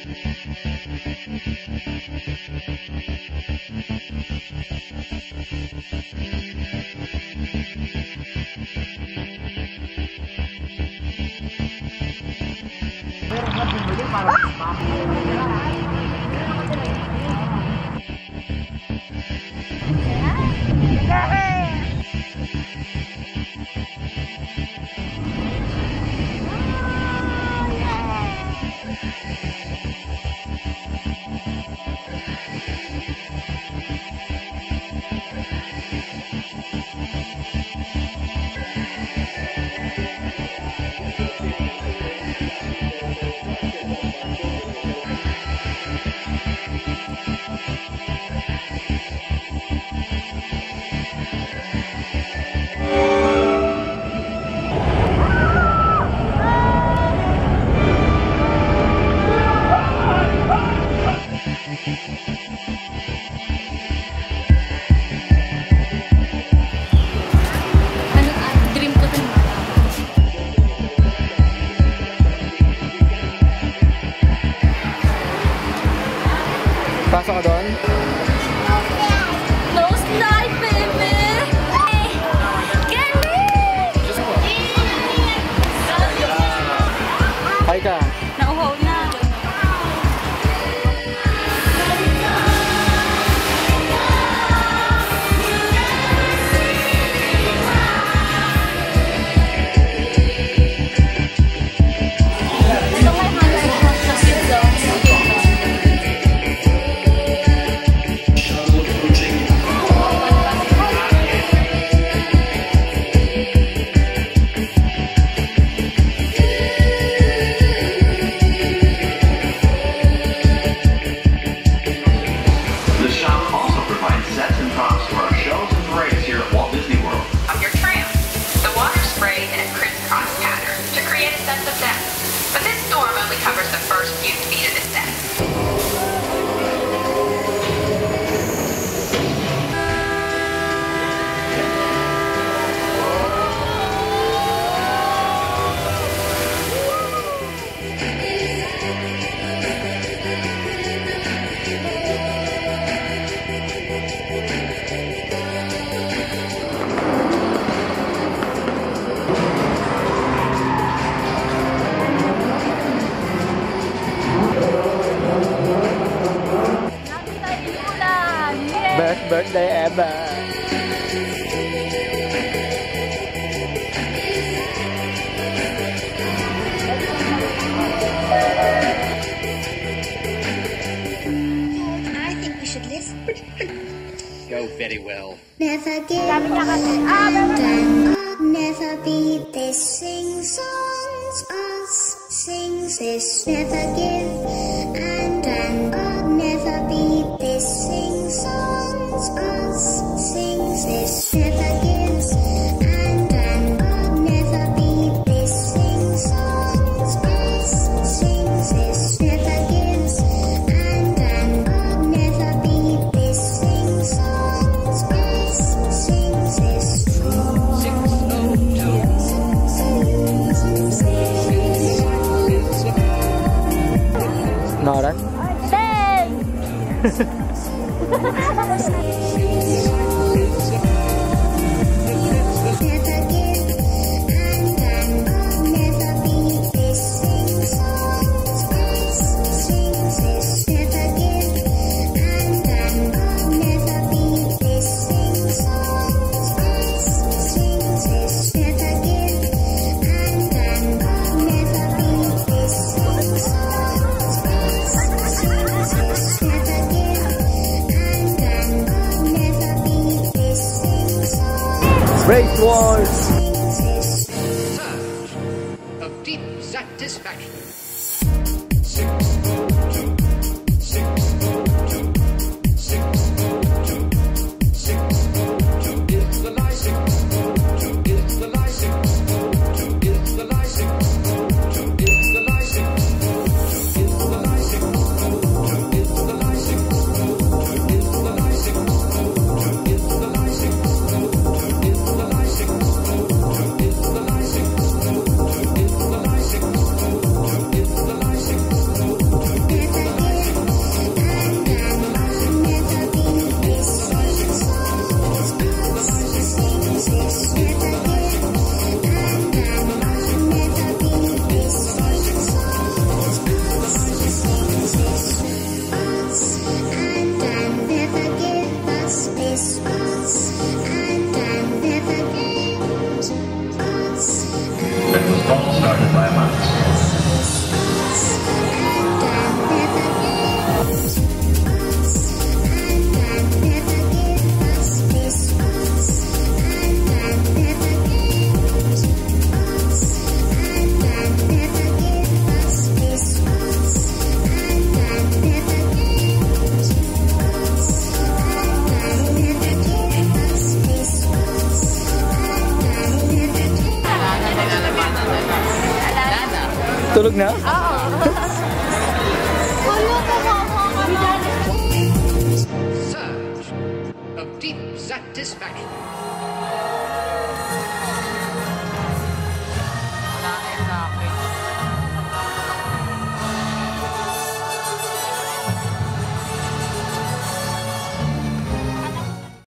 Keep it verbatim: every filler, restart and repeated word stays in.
Pasok ka doon? Close night, baby! Candy! Hi ka! Nauhaw na. Covers the first few feet of the set. Best birthday ever! I think we should listen. Go very well. Never give and then never be this. Sing songs, us sing this. Never give and then never be this. Sing songs, us sing this. Never gives and then never be this. Sing songs, us sing this. Never gives and then never be this. Sing songs, us sing this. Six oh two. Nora? Ten! Race Wars! Surge of deep satisfaction. Six oh two. Six oh two. Six oh two. Six oh two is the license. Two is the license. Two is the license. Two is the license. Two is the license. Two is the license. Two is the license. Two is the license. Two is the license. started by a mouse. Tulog na? Oo. Wala ka mga Surge of deep satisfaction.